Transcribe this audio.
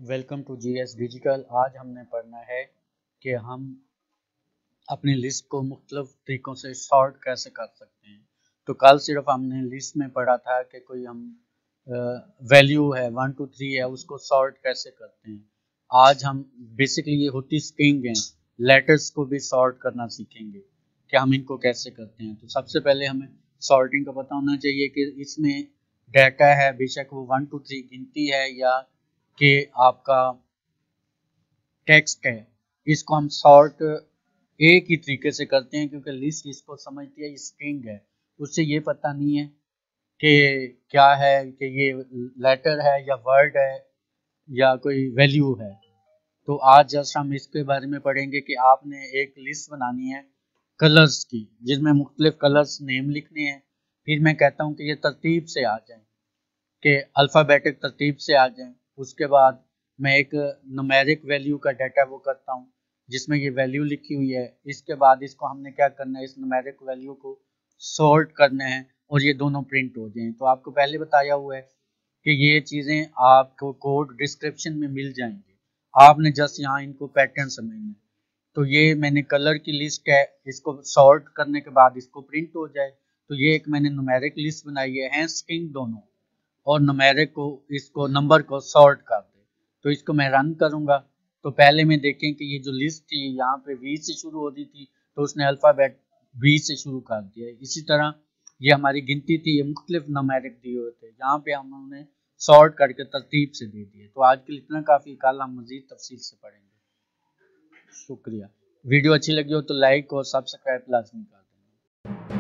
Welcome to GS digital. आज हमने पढ़ना है कि हम अपनी लिस्ट को मुख्तलिफ तरीक़ों से सॉर्ट कैसे कर सकते हैं। तो कल सिर्फ हमने लिस्ट में पढ़ा था कि कोई हम वैल्यू है 1 2 3 है, उसको सॉर्ट कैसे करते हैं। आज हम बेसिकली ये होती स्ट्रिंग हैं, लेटर्स को भी सॉर्ट करना सीखेंगे कि हम इनको कैसे करते हैं। तो सबसे पहले हमें सॉर्टिंग का पता होना चाहिए कि इसमें डाटा है, बेशक वो 1 2 3 गिनती है या कि आपका टेक्स्ट है, इसको हम सॉर्ट एक ही तरीके से करते हैं क्योंकि लिस्ट इसको समझती है ये स्ट्रिंग है। उससे ये पता नहीं है कि क्या है, कि ये लेटर है या वर्ड है या कोई वैल्यू है। तो आज जस्ट हम इसके बारे में पढ़ेंगे कि आपने एक लिस्ट बनानी है कलर्स की, जिसमें मुख्तलिफ कलर्स नेम लिखने हैं। फिर मैं कहता हूँ कि ये तरतीब से आ जाए, कि अल्फ़ाबेटिक तरतीब से आ जाएं। उसके बाद मैं एक न्यूमेरिक वैल्यू का डाटा वो करता हूँ जिसमें ये वैल्यू लिखी हुई है। इसके बाद इसको हमने क्या करना है, इस न्यूमेरिक वैल्यू को सॉर्ट करना है और ये दोनों प्रिंट हो जाएं। तो आपको पहले बताया हुआ है कि ये चीज़ें आपको कोड डिस्क्रिप्शन में मिल जाएंगे, आपने जस्ट यहाँ इनको पैटर्न समझना है। तो ये मैंने कलर की लिस्ट है, इसको सॉर्ट करने के बाद इसको प्रिंट हो जाए। तो ये एक मैंने न्यूमेरिक लिस्ट बनाई है स्ट्रिंग दोनों, और न्यूमेरिक को इसको नंबर को सॉर्ट कर दे। तो इसको मैं रन करूंगा। तो पहले में देखें कि ये जो लिस्ट थी यहाँ पे वी से शुरू होती थी, तो उसने अल्फ़ाबेट वी से शुरू कर दिया। इसी तरह ये हमारी गिनती थी, ये मुख्तलिफ न्यूमेरिक दिए हुए थे, यहाँ पे हम उन्हें सॉर्ट करके तरतीब से दे दिए। तो आज के लिए इतना काफ़ी, कल हम मज़ीद तफसील से पढ़ेंगे। शुक्रिया। वीडियो अच्छी लगी हो तो लाइक और सब्सक्राइब लाजमी कर दें।